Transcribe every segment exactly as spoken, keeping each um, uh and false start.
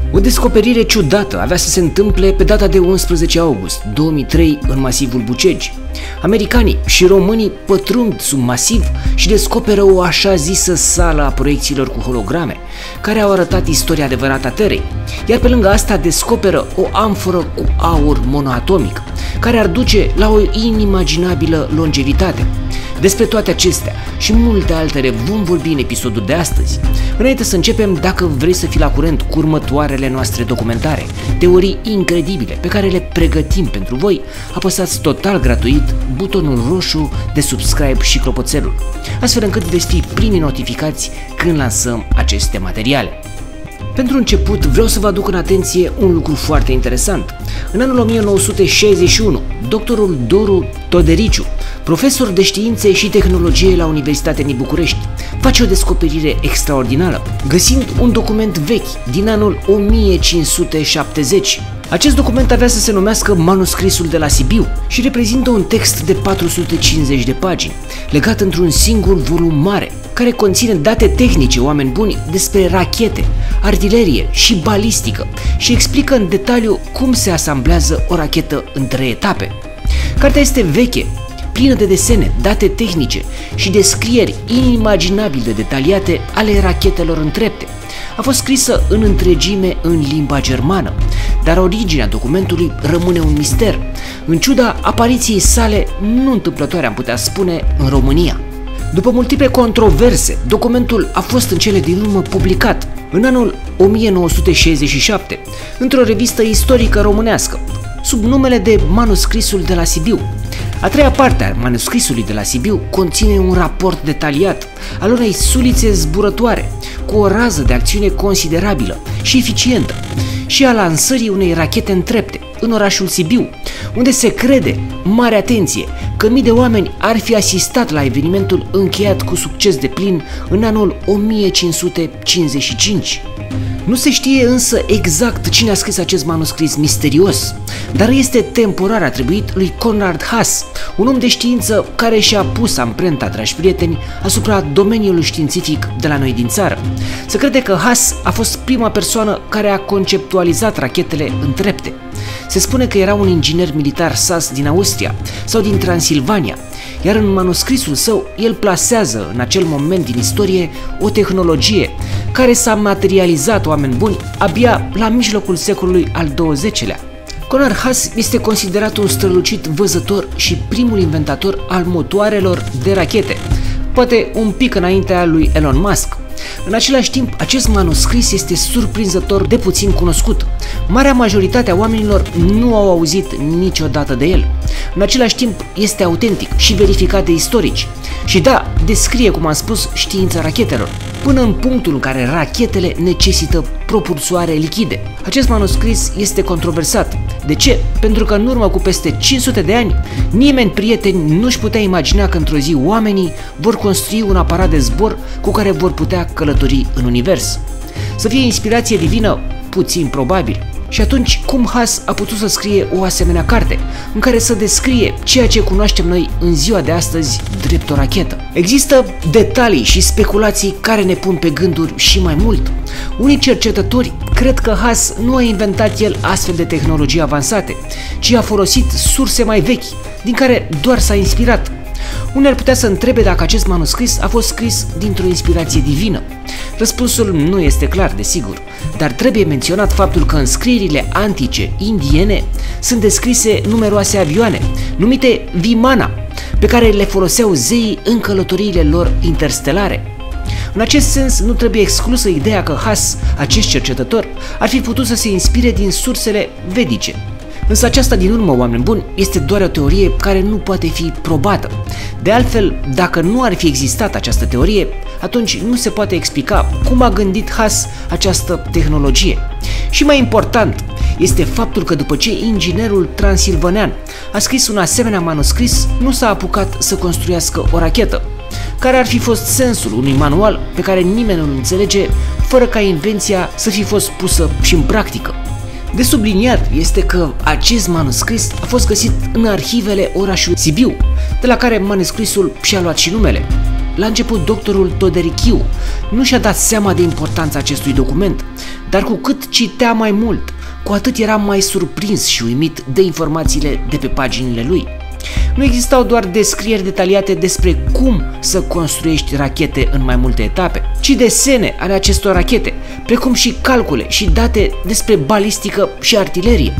O descoperire ciudată avea să se întâmple pe data de unsprezece august două mii trei în masivul Bucegi. Americanii și românii pătrund sub masiv și descoperă o așa zisă sală a proiecțiilor cu holograme, care au arătat istoria adevărată a Terei, iar pe lângă asta descoperă o amforă cu aur monoatomic, care ar duce la o inimaginabilă longevitate. Despre toate acestea și multe altele vom vorbi în episodul de astăzi. Înainte să începem, dacă vrei să fii la curent cu următoarele noastre documentare, teorii incredibile pe care le pregătim pentru voi, apăsați total gratuit butonul roșu de subscribe și clopoțelul, astfel încât veți fi primii notificați când lansăm aceste materiale. Pentru început, vreau să vă aduc în atenție un lucru foarte interesant. În anul o mie nouă sute șaizeci și unu, doctorul Doru Todericiu, profesor de științe și tehnologie la Universitatea din București, face o descoperire extraordinară, găsind un document vechi din anul o mie cinci sute șaptezeci. Acest document avea să se numească Manuscrisul de la Sibiu și reprezintă un text de patru sute cincizeci de pagini, legat într-un singur volum mare, care conține date tehnice, oameni buni, despre rachete, artilerie și balistică și explică în detaliu cum se asamblează o rachetă în trei etape. Cartea este veche, plină de desene, date tehnice și descrieri inimaginabil de detaliate ale rachetelor în trepte. A fost scrisă în întregime în limba germană, dar originea documentului rămâne un mister, în ciuda apariției sale nu întâmplătoare, am putea spune, în România. După multiple controverse, documentul a fost în cele din urmă publicat în anul o mie nouă sute șaizeci și șapte într-o revistă istorică românească, sub numele de Manuscrisul de la Sibiu. A treia parte a Manuscrisului de la Sibiu conține un raport detaliat al unei sulițe zburătoare cu o rază de acțiune considerabilă și eficientă și a lansării unei rachete în trepte în orașul Sibiu, unde se crede, mare atenție, că mii de oameni ar fi asistat la evenimentul încheiat cu succes deplin în anul o mie cinci sute cincizeci și cinci. Nu se știe însă exact cine a scris acest manuscris misterios, dar este temporar atribuit lui Konrad Haas, un om de știință care și-a pus amprenta, dragi prieteni, asupra domeniului științific de la noi din țară. Se crede că Haas a fost prima persoană care a conceptualizat rachetele în trepte. Se spune că era un inginer militar sas din Austria sau din Transilvania, iar în manuscrisul său el plasează în acel moment din istorie o tehnologie care s-a materializat, oameni buni, abia la mijlocul secolului al douăzecelea. Konrad Haas este considerat un strălucit văzător și primul inventator al motoarelor de rachete, poate un pic înaintea lui Elon Musk. În același timp, acest manuscris este surprinzător de puțin cunoscut. Marea majoritate a oamenilor nu au auzit niciodată de el. În același timp, este autentic și verificat de istorici. Și da, descrie, cum am spus, știința rachetelor, până în punctul în care rachetele necesită propulsoare lichide. Acest manuscris este controversat. De ce? Pentru că în urmă cu peste cinci sute de ani, nimeni, prieteni, nu-și putea imagina că într-o zi oamenii vor construi un aparat de zbor cu care vor putea călători în univers. Să fie inspirație divină? Puțin probabil. Și atunci, cum Haas a putut să scrie o asemenea carte, în care să descrie ceea ce cunoaștem noi în ziua de astăzi drept o rachetă? Există detalii și speculații care ne pun pe gânduri și mai mult. Unii cercetători cred că Haas nu a inventat el astfel de tehnologii avansate, ci a folosit surse mai vechi, din care doar s-a inspirat. Unii ar putea să întrebe dacă acest manuscris a fost scris dintr-o inspirație divină. Răspunsul nu este clar, desigur, dar trebuie menționat faptul că în scrierile antice indiene sunt descrise numeroase avioane, numite Vimana, pe care le foloseau zeii în călătoriile lor interstelare. În acest sens, nu trebuie exclusă ideea că Haas, acest cercetător, ar fi putut să se inspire din sursele vedice. Însă aceasta din urmă, oameni buni, este doar o teorie care nu poate fi probată. De altfel, dacă nu ar fi existat această teorie, atunci nu se poate explica cum a gândit Haas această tehnologie. Și mai important este faptul că după ce inginerul transilvanean a scris un asemenea manuscris, nu s-a apucat să construiască o rachetă. Care ar fi fost sensul unui manual pe care nimeni nu îl înțelege, fără ca invenția să fi fost pusă și în practică? De subliniat este că acest manuscris a fost găsit în arhivele orașului Sibiu, de la care manuscrisul și-a luat și numele. la început doctorul Toderichiu nu și-a dat seama de importanța acestui document, dar cu cât citea mai mult, cu atât era mai surprins și uimit de informațiile de pe paginile lui. Nu existau doar descrieri detaliate despre cum să construiești rachete în mai multe etape, ci desene ale acestor rachete, precum și calcule și date despre balistică și artilerie.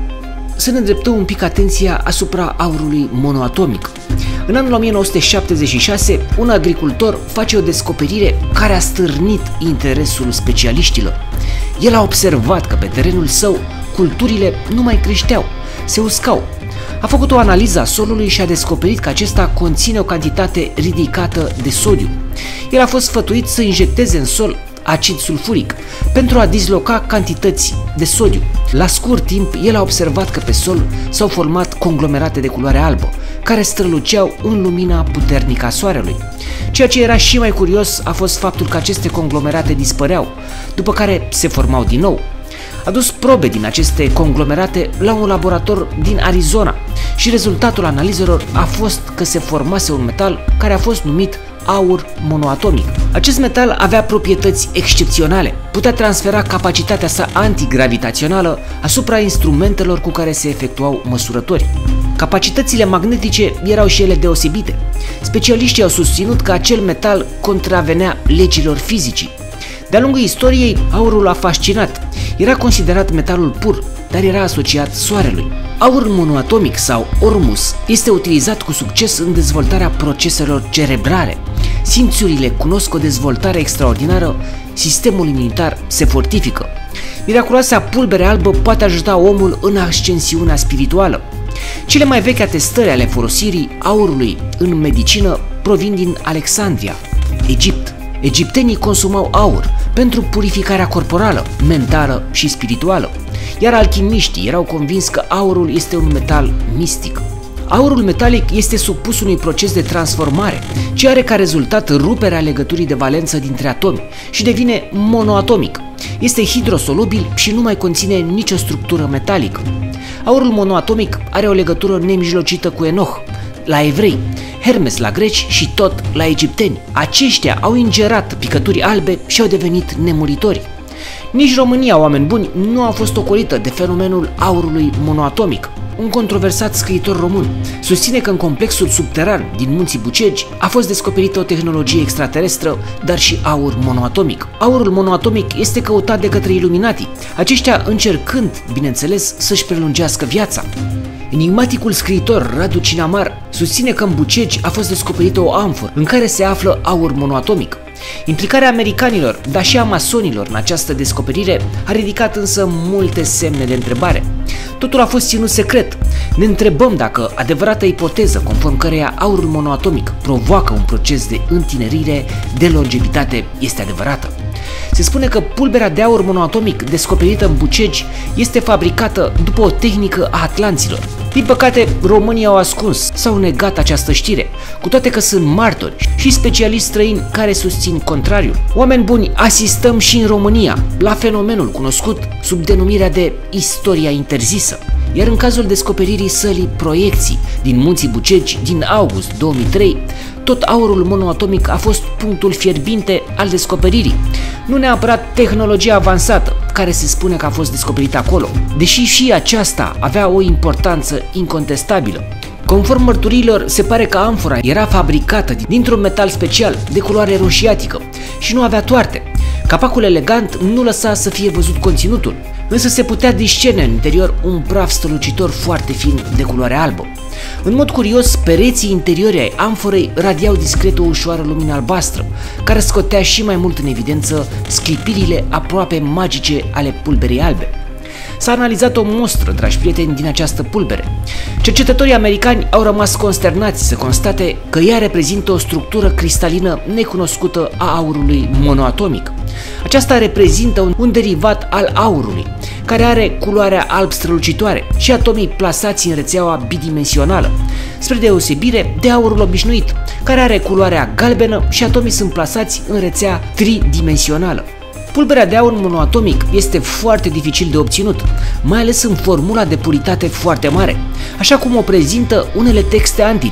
Să ne îndreptăm un pic atenția asupra aurului monoatomic. În anul o mie nouă sute șaptezeci și șase, un agricultor face o descoperire care a stârnit interesul specialiștilor. El a observat că pe terenul său culturile nu mai creșteau, se uscau. A făcut o analiză a solului și a descoperit că acesta conține o cantitate ridicată de sodiu. El a fost sfătuit să injecteze în sol acid sulfuric pentru a disloca cantități de sodiu. La scurt timp, el a observat că pe sol s-au format conglomerate de culoare albă, care străluceau în lumina puternică a soarelui. Ceea ce era și mai curios a fost faptul că aceste conglomerate dispăreau, după care se formau din nou. A dus probe din aceste conglomerate la un laborator din Arizona și rezultatul analizelor a fost că se formase un metal care a fost numit aur monoatomic. Acest metal avea proprietăți excepționale, putea transfera capacitatea sa antigravitațională asupra instrumentelor cu care se efectuau măsurători. Capacitățile magnetice erau și ele deosebite. Specialiștii au susținut că acel metal contravenea legilor fizicii. De-a lungul istoriei, aurul a fascinat. Era considerat metalul pur, dar era asociat soarelui. Aurul monoatomic sau Ormus este utilizat cu succes în dezvoltarea proceselor cerebrale. Simțurile cunosc o dezvoltare extraordinară, sistemul imunitar se fortifică. Miraculoasa pulbere albă poate ajuta omul în ascensiunea spirituală. Cele mai vechi atestări ale folosirii aurului în medicină provin din Alexandria, Egipt. Egiptenii consumau aur pentru purificarea corporală, mentală și spirituală, iar alchimiștii erau convinși că aurul este un metal mistic. Aurul metalic este supus unui proces de transformare, ce are ca rezultat ruperea legăturii de valență dintre atomi și devine monoatomic. Este hidrosolubil și nu mai conține nicio structură metalică. Aurul monoatomic are o legătură nemijlocită cu Enoch, la evrei, Hermes la greci și tot la egipteni. Aceștia au ingerat picături albe și au devenit nemuritori. Nici România, oameni buni, nu a fost ocolită de fenomenul aurului monoatomic. Un controversat scriitor român susține că în complexul subteran din munții Bucegi a fost descoperită o tehnologie extraterestră, dar și aur monoatomic. Aurul monoatomic este căutat de către Illuminati, aceștia încercând, bineînțeles, să-și prelungească viața. Enigmaticul scriitor Radu Cinamar susține că în Bucegi a fost descoperită o amforă în care se află aur monoatomic. Implicarea americanilor, dar și a masonilor în această descoperire a ridicat însă multe semne de întrebare. Totul a fost ținut secret. Ne întrebăm dacă adevărata ipoteză conform căreia aurul monoatomic provoacă un proces de întinerire, de longevitate, este adevărată. Se spune că pulberea de aur monoatomic descoperită în Bucegi este fabricată după o tehnică a atlanților. Din păcate, românii au ascuns sau negat această știre, cu toate că sunt martori și specialiști străini care susțin contrariul. Oameni buni, asistăm și în România la fenomenul cunoscut sub denumirea de istoria interzisă. Iar în cazul descoperirii sălii Proiecții din munții Bucegi din august două mii trei, tot aurul monoatomic a fost punctul fierbinte al descoperirii, nu neapărat tehnologia avansată, care se spune că a fost descoperită acolo, deși și aceasta avea o importanță incontestabilă. Conform mărturilor, se pare că amfora era fabricată dintr-un metal special, de culoare roșiatică, și nu avea toarte. Capacul elegant nu lăsa să fie văzut conținutul, însă se putea discerne în interior un praf strălucitor foarte fin de culoare albă. În mod curios, pereții interiori ai amforei radiau discret o ușoară lumină albastră, care scotea și mai mult în evidență sclipirile aproape magice ale pulberei albe. S-a analizat o mostră, dragi prieteni, din această pulbere. Cercetătorii americani au rămas consternați să constate că ea reprezintă o structură cristalină necunoscută a aurului monoatomic. Aceasta reprezintă un, un derivat al aurului, care are culoarea alb strălucitoare și atomii plasați în rețeaua bidimensională, spre deosebire de aurul obișnuit, care are culoarea galbenă și atomii sunt plasați în rețea tridimensională. Pulberea de aur monoatomic este foarte dificil de obținut, mai ales în formula de puritate foarte mare, așa cum o prezintă unele texte antice,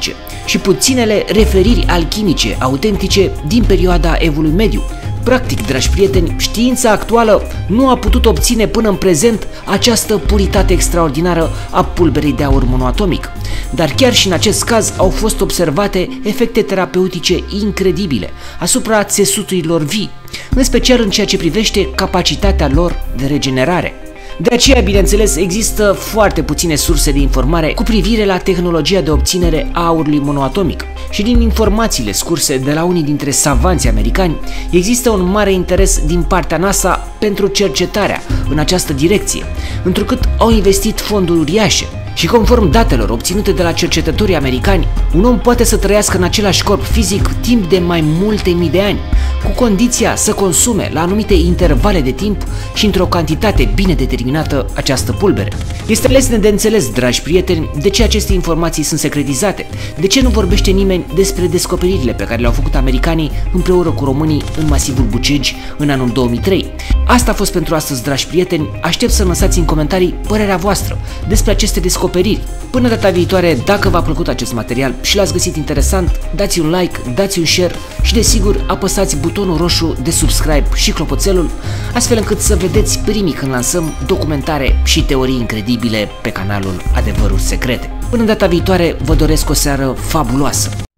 și puținele referiri alchimice autentice din perioada Evului Mediu. Practic, dragi prieteni, știința actuală nu a putut obține până în prezent această puritate extraordinară a pulberei de aur monoatomic. Dar chiar și în acest caz au fost observate efecte terapeutice incredibile asupra țesuturilor vii, în special în ceea ce privește capacitatea lor de regenerare. De aceea, bineînțeles, există foarte puține surse de informare cu privire la tehnologia de obținere a aurului monoatomic și din informațiile scurse de la unii dintre savanții americani, există un mare interes din partea NASA pentru cercetarea în această direcție, întrucât au investit fonduri uriașe. Și conform datelor obținute de la cercetătorii americani, un om poate să trăiască în același corp fizic timp de mai multe mii de ani, cu condiția să consume la anumite intervale de timp și într-o cantitate bine determinată această pulbere. Este lesne de înțeles, dragi prieteni, de ce aceste informații sunt secretizate, de ce nu vorbește nimeni despre descoperirile pe care le-au făcut americanii împreună cu românii în masivul Bucegi în anul două mii trei. Asta a fost pentru astăzi, dragi prieteni, aștept să lăsați în comentarii părerea voastră despre aceste descoperiri. Până data viitoare, dacă v-a plăcut acest material și l-ați găsit interesant, dați un like, dați un share și desigur apăsați butonul roșu de subscribe și clopoțelul, astfel încât să vedeți primii când lansăm documentare și teorii incredibile pe canalul Adevăruri Secrete. Până data viitoare, vă doresc o seară fabuloasă!